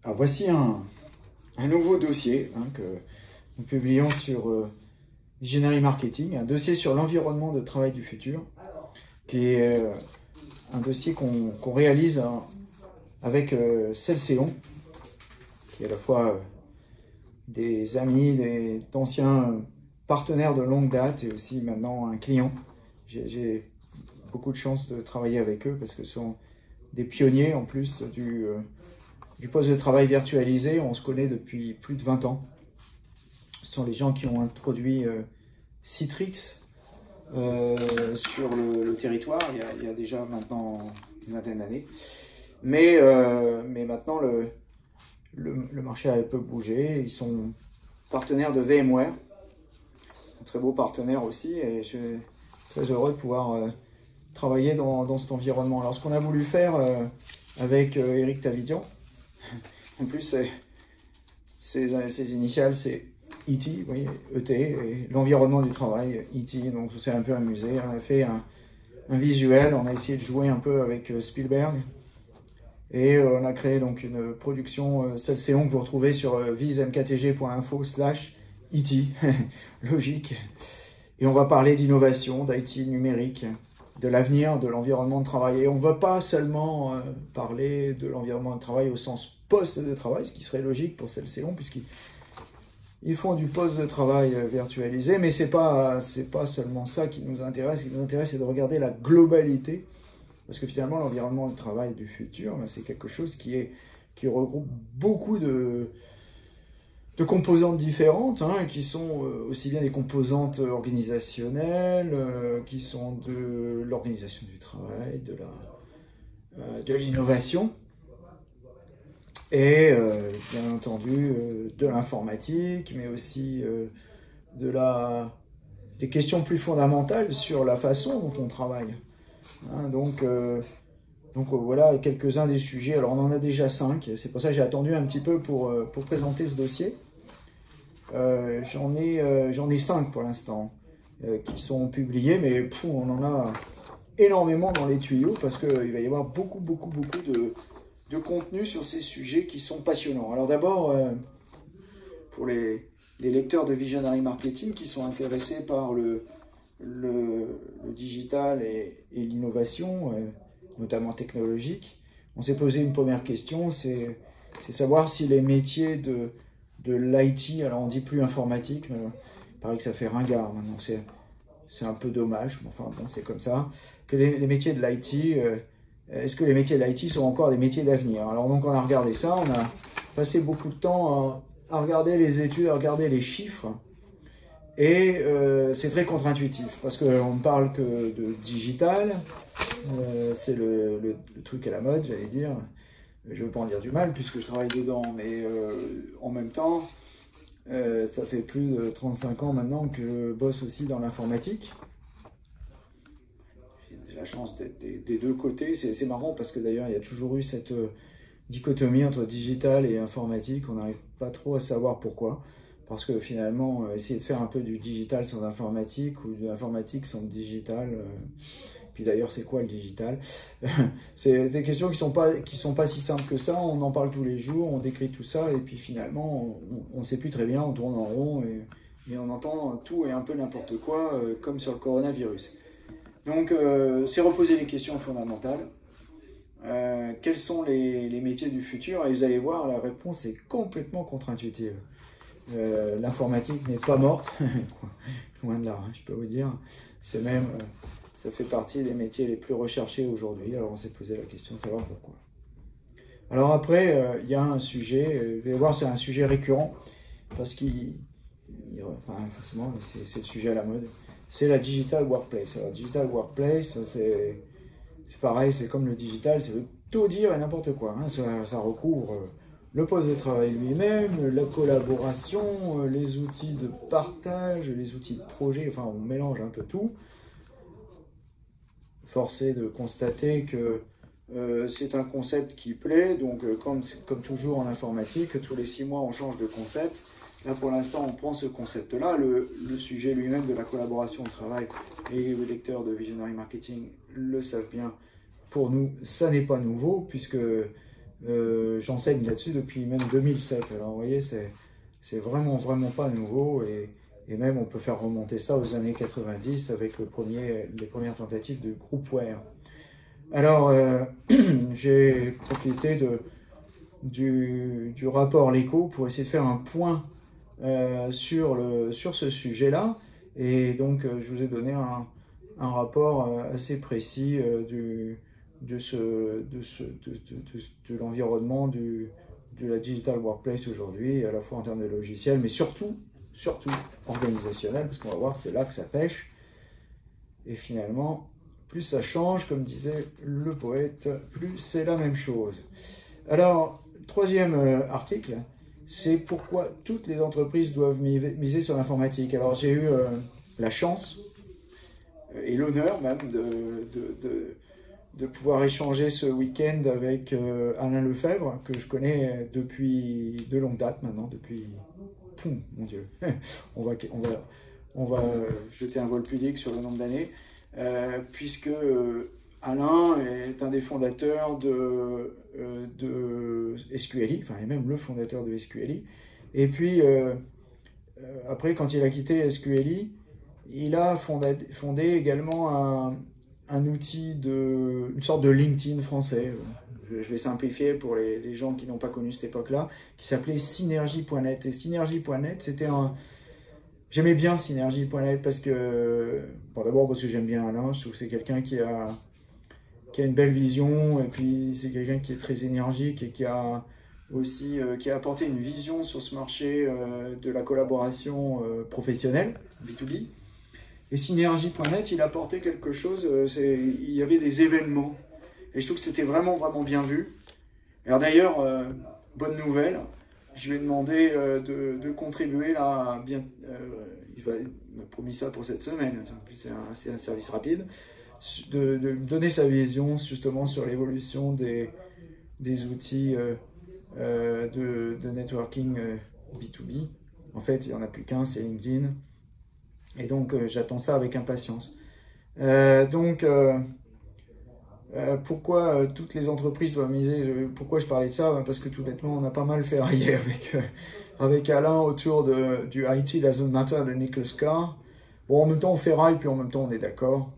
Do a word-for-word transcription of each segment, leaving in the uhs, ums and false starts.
Alors voici un, un nouveau dossier hein, que nous publions sur euh, Visionary Marketing, un dossier sur l'environnement de travail du futur, qui est euh, un dossier qu'on qu'on réalise hein, avec euh, Celséon, qui est à la fois euh, des amis, des d'anciens partenaires de longue date et aussi maintenant un client. J'ai beaucoup de chance de travailler avec eux parce que ce sont des pionniers en plus du, euh, du poste de travail virtualisé. On se connaît depuis plus de vingt ans. Ce sont les gens qui ont introduit euh, Citrix euh, sur le, le territoire il y, a, il y a déjà maintenant une vingtaine d'années. Mais, euh, mais maintenant, le, le, le marché a un peu bougé. Ils sont partenaires de VMware, un très beau partenaire aussi. Et je suis très heureux de pouvoir euh, travailler dans, dans cet environnement. Alors, ce qu'on a voulu faire euh, avec euh, Eric Tavidian, en plus, ses, ses initiales, c'est E T, vous voyez, E T, et l'environnement du travail, E T, donc on s'est un peu amusé. On a fait un, un visuel, on a essayé de jouer un peu avec euh, Spielberg, et euh, on a créé donc une production euh, Celséon que vous retrouvez sur euh, vismktg point info slash E T, logique. Et on va parler d'innovation, d'I T numérique, de l'avenir, de l'environnement de travail. Et on ne va pas seulement euh, parler de l'environnement de travail au sens poste de travail, ce qui serait logique pour Celséon, puisqu'ils ils font du poste de travail euh, virtualisé, mais ce n'est pas, c'est pas seulement ça qui nous intéresse. Ce qui nous intéresse, c'est de regarder la globalité, parce que finalement, l'environnement de travail du futur, ben, c'est quelque chose qui, est, qui regroupe beaucoup de... de composantes différentes, hein, qui sont euh, aussi bien des composantes organisationnelles, euh, qui sont de l'organisation du travail, de la, euh, de l'innovation, et euh, bien entendu euh, de l'informatique, mais aussi euh, de la, des questions plus fondamentales sur la façon dont on travaille. Hein, donc, euh, donc euh, voilà quelques-uns des sujets. Alors on en a déjà cinq, c'est pour ça que j'ai attendu un petit peu pour, euh, pour présenter ce dossier. Euh, j'en ai, euh, j'en ai cinq pour l'instant euh, qui sont publiés, mais pff, on en a énormément dans les tuyaux parce qu'il va y avoir beaucoup, beaucoup, beaucoup de, de contenu sur ces sujets qui sont passionnants. Alors d'abord, euh, pour les, les lecteurs de Visionary Marketing qui sont intéressés par le, le, le digital et, et l'innovation, euh, notamment technologique, on s'est posé une première question, c'est savoir si les métiers de de l'I T, alors on dit plus informatique, mais il paraît que ça fait ringard maintenant, c'est un peu dommage, mais enfin bon, c'est comme ça, que les, les métiers de l'I T, euh, est-ce que les métiers de l'I T sont encore des métiers d'avenir? Alors donc on a regardé ça, on a passé beaucoup de temps à, à regarder les études, à regarder les chiffres, et euh, c'est très contre-intuitif, parce qu'on ne parle que de digital, euh, c'est le, le, le truc à la mode, j'allais dire. Je ne veux pas en dire du mal puisque je travaille dedans, mais euh, en même temps, euh, ça fait plus de trente-cinq ans maintenant que je bosse aussi dans l'informatique. J'ai la chance d'être des, des deux côtés. C'est marrant parce que d'ailleurs, il y a toujours eu cette euh, dichotomie entre digital et informatique. On n'arrive pas trop à savoir pourquoi. Parce que finalement, euh, essayer de faire un peu du digital sans informatique ou de l'informatique sans digital... Euh, Puis d'ailleurs, c'est quoi le digital? C'est des questions qui ne sont, pas, qui sont pas si simples que ça. On en parle tous les jours, on décrit tout ça, et puis finalement, on ne sait plus très bien, on tourne en rond, et, et on entend tout et un peu n'importe quoi, euh, comme sur le coronavirus. Donc, euh, c'est reposer les questions fondamentales. Euh, quels sont les, les métiers du futur? Et vous allez voir, la réponse est complètement contre-intuitive. Euh, L'informatique n'est pas morte, loin de là, hein, je peux vous dire. C'est même... Euh, Ça fait partie des métiers les plus recherchés aujourd'hui. Alors on s'est posé la question de savoir pourquoi. Alors après, il euh, y a un sujet, euh, vous allez voir, c'est un sujet récurrent, parce qu'il, enfin, forcément, c'est le sujet à la mode, c'est la digital workplace. Alors digital workplace, c'est pareil, c'est comme le digital, ça veut tout dire et n'importe quoi. Hein. Ça, ça recouvre le poste de travail lui-même, la collaboration, les outils de partage, les outils de projet, enfin on mélange un peu tout. Forcé de constater que euh, c'est un concept qui plaît, donc euh, comme, comme toujours en informatique, tous les six mois on change de concept. Là pour l'instant on prend ce concept-là, le, le sujet lui-même de la collaboration au travail, et les lecteurs de Visionary Marketing le savent bien, pour nous ça n'est pas nouveau, puisque Euh, J'enseigne là-dessus depuis même deux mille sept. Alors vous voyez, c'est vraiment, vraiment pas nouveau. Et, et même on peut faire remonter ça aux années quatre-vingt-dix avec le premier, les premières tentatives de groupware. Alors, euh, j'ai profité de, du, du rapport L'Écho pour essayer de faire un point euh, sur, le, sur ce sujet-là. Et donc, euh, je vous ai donné un, un rapport euh, assez précis euh, du, de, ce, de, ce, de, de, de, de l'environnement de la Digital Workplace aujourd'hui, à la fois en termes de logiciels, mais surtout, surtout organisationnel, parce qu'on va voir, c'est là que ça pêche. Et finalement, plus ça change, comme disait le poète, plus c'est la même chose. Alors, troisième euh, article, c'est pourquoi toutes les entreprises doivent miser sur l'informatique. Alors, j'ai eu euh, la chance euh, et l'honneur même de, de, de, de pouvoir échanger ce week-end avec euh, Alain Lefebvre, que je connais depuis de longue date maintenant, depuis... Poum, mon Dieu, on va, on va, on va jeter un vol pudique sur le nombre d'années. Euh, puisque euh, Alain est un des fondateurs de, euh, de S Q L I, enfin, et même le fondateur de S Q L I. Et puis, euh, euh, après, quand il a quitté S Q L I, il a fondé, fondé également un, un outil, de, une sorte de LinkedIn français. Je, je vais simplifier pour les, les gens qui n'ont pas connu cette époque-là, qui s'appelait Synergie point net. Et Synergie point net, c'était un... J'aimais bien Synergie point net parce que, bon, d'abord parce que j'aime bien Alain, je trouve que c'est quelqu'un qui a, qui a une belle vision, et puis c'est quelqu'un qui est très énergique et qui a aussi euh, qui a apporté une vision sur ce marché euh, de la collaboration euh, professionnelle, B deux B. Et Synergie point net, il a apporté quelque chose, euh, il y avait des événements, et je trouve que c'était vraiment, vraiment bien vu. Alors d'ailleurs, euh, bonne nouvelle, je lui ai demandé euh, de, de contribuer là, bien, euh, il, va, il m'a promis ça pour cette semaine, c'est un, un service rapide, de, de donner sa vision justement sur l'évolution des, des outils euh, euh, de, de networking euh, B deux B. En fait, il n'y en a plus qu'un, c'est LinkedIn. Et donc, euh, j'attends ça avec impatience. Euh, donc, euh, Euh, pourquoi euh, toutes les entreprises doivent miser, euh, pourquoi je parlais de ça? Parce que tout bêtement, on a pas mal fait railler avec, euh, avec Alain autour de, du I T Doesn't Matter de Nicholas Carr. Bon, en même temps, on fait raille, puis en même temps, on est d'accord.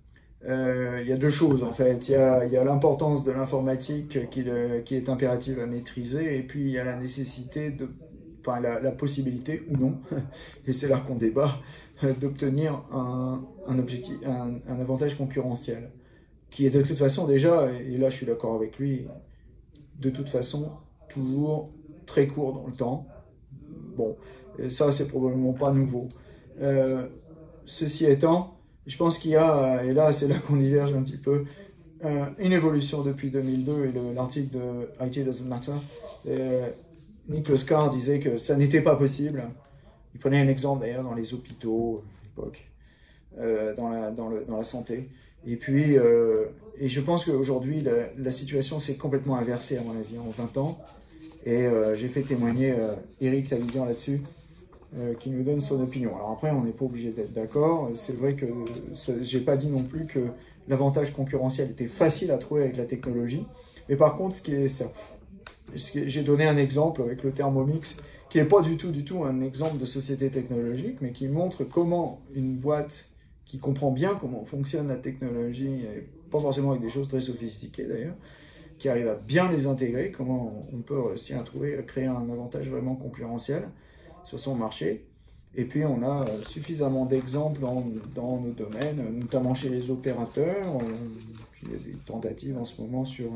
Euh, il y a deux choses, en fait. Il y a, il y a l'importance de l'informatique qui, le, qui est impérative à maîtriser, et puis il y a la nécessité, de, enfin la, la possibilité, ou non, et c'est là qu'on débat, d'obtenir un, un, objectif, un, un avantage concurrentiel, qui est de toute façon déjà, et là je suis d'accord avec lui, de toute façon toujours très court dans le temps. Bon, ça c'est probablement pas nouveau. Euh, ceci étant, je pense qu'il y a, et là c'est là qu'on diverge un petit peu, euh, une évolution depuis deux mille deux, et l'article de I T Doesn't Matter, euh, Nicholas Carr disait que ça n'était pas possible. Il prenait un exemple d'ailleurs dans les hôpitaux à l'époque, euh, dans, la, dans, le, dans la santé. Et puis, euh, et je pense qu'aujourd'hui, la, la situation s'est complètement inversée, à mon avis, en vingt ans. Et euh, j'ai fait témoigner euh, Eric Tavidian là-dessus, euh, qui nous donne son opinion. Alors après, on n'est pas obligé d'être d'accord. C'est vrai que j'ai pas dit non plus que l'avantage concurrentiel était facile à trouver avec la technologie. Mais par contre, ce qui est ça, j'ai donné un exemple avec le Thermomix, qui n'est pas du tout, du tout un exemple de société technologique, mais qui montre comment une boîte qui comprend bien comment fonctionne la technologie, et pas forcément avec des choses très sophistiquées d'ailleurs, qui arrive à bien les intégrer, comment on peut réussir à trouver, à créer un avantage vraiment concurrentiel sur son marché. Et puis on a suffisamment d'exemples dans, dans nos domaines, notamment chez les opérateurs. Il y a des tentatives en ce moment sur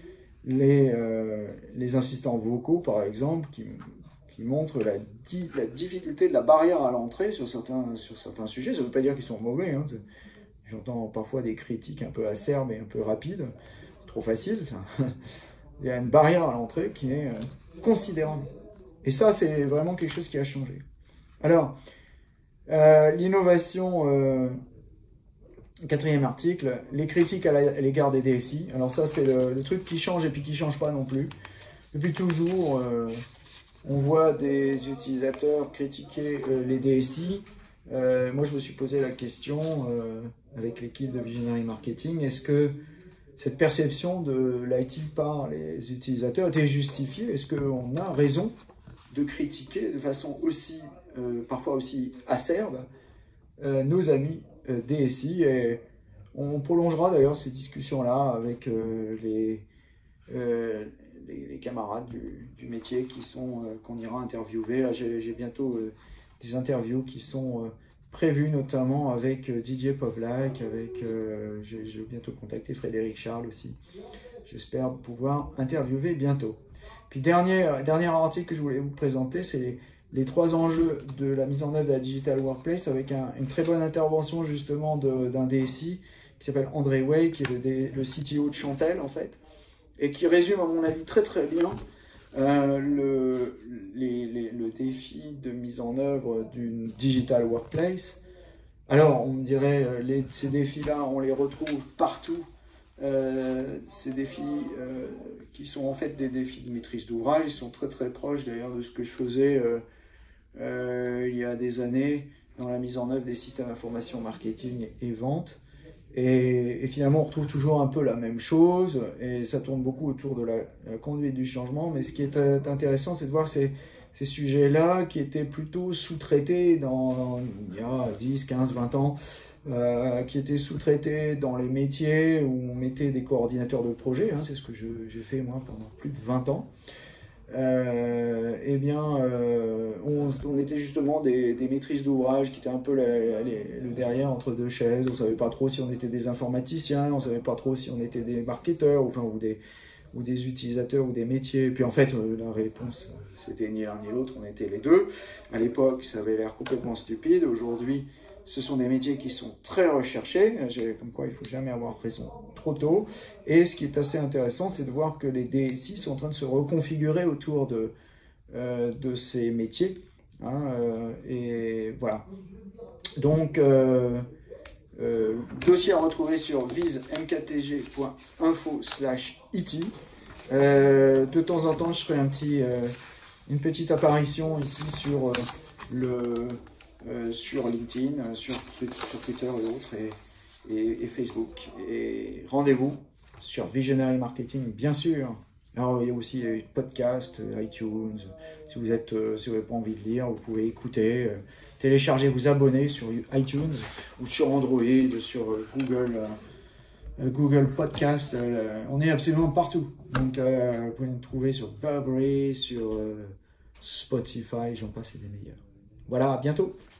les, euh, les assistants vocaux, par exemple, qui, qui montrent la, di, la difficulté de la barrière à l'entrée sur certains, sur certains sujets. Ça ne veut pas dire qu'ils sont mauvais, hein. J'entends parfois des critiques un peu acerbes et un peu rapides. C'est trop facile, ça. Il y a une barrière à l'entrée qui est considérable. Et ça, c'est vraiment quelque chose qui a changé. Alors, euh, l'innovation, euh, quatrième article, les critiques à l'égard des D S I. Alors ça, c'est le, le truc qui change et puis qui ne change pas non plus. Depuis toujours, euh, on voit des utilisateurs critiquer euh, les D S I. Euh, moi, je me suis posé la question euh, avec l'équipe de Visionary Marketing, est-ce que cette perception de l'I T par les utilisateurs était justifiée? Est-ce qu'on a raison de critiquer de façon aussi, euh, parfois aussi acerbe, euh, nos amis euh, D S I? Et on prolongera d'ailleurs ces discussions-là avec euh, les, euh, les, les camarades du, du métier qui sont euh, qu'on ira interviewer. Là, j'ai, j'ai bientôt euh, des interviews qui sont euh, prévues, notamment avec euh, Didier Povlak, avec euh, je, je vais bientôt contacter Frédéric Charles aussi. J'espère pouvoir interviewer bientôt. Puis dernier, dernier article que je voulais vous présenter, c'est les, les trois enjeux de la mise en œuvre de la Digital Workplace, avec un, une très bonne intervention justement d'un D S I qui s'appelle André Way, qui est le, le C T O de Chantel en fait, et qui résume à mon avis très très bien euh, le, les, les, le défi de mise en œuvre d'une Digital Workplace. Alors on me dirait, les, ces défis-là, on les retrouve partout. Euh, ces défis euh, qui sont en fait des défis de maîtrise d'ouvrage, ils sont très très proches d'ailleurs de ce que je faisais euh, euh, il y a des années dans la mise en œuvre des systèmes d'information marketing et vente. Et, et finalement on retrouve toujours un peu la même chose et ça tourne beaucoup autour de la, la conduite du changement. Mais ce qui est intéressant, c'est de voir ces, ces sujets-là qui étaient plutôt sous-traités dans, dans, il y a dix, quinze, vingt ans, Euh, qui étaient sous-traités dans les métiers où on mettait des coordinateurs de projet, hein, c'est ce que j'ai fait moi pendant plus de vingt ans. Euh, eh bien, euh, on, on était justement des, des maîtrises d'ouvrage qui étaient un peu la, la, le derrière entre deux chaises. On savait pas trop si on était des informaticiens, on savait pas trop si on était des marketeurs, enfin, ou des, ou des utilisateurs ou des métiers. Et puis en fait, euh, la réponse, c'était ni l'un ni l'autre, on était les deux. À l'époque, ça avait l'air complètement stupide. Aujourd'hui, ce sont des métiers qui sont très recherchés, comme quoi il ne faut jamais avoir raison trop tôt. Et ce qui est assez intéressant, c'est de voir que les D S I sont en train de se reconfigurer autour de, euh, de ces métiers. Hein, euh, et voilà. Donc, euh, euh, dossier à retrouver sur vise m k t g point info slash i t. Euh, de temps en temps, je ferai un petit, euh, une petite apparition ici sur euh, le... Euh, sur LinkedIn, euh, sur, sur Twitter et autres, et, et, et Facebook. Et rendez-vous sur Visionary Marketing, bien sûr. Alors, il y a aussi les podcasts, iTunes. Si vous êtes, euh, si vous n'avez pas envie de lire, vous pouvez écouter, euh, télécharger, vous abonner sur iTunes ou sur Android, sur euh, Google, euh, Google Podcast. Euh, on est absolument partout. Donc, euh, vous pouvez nous trouver sur Burberry, sur euh, Spotify, j'en passe, c'est des meilleurs. Voilà, à bientôt.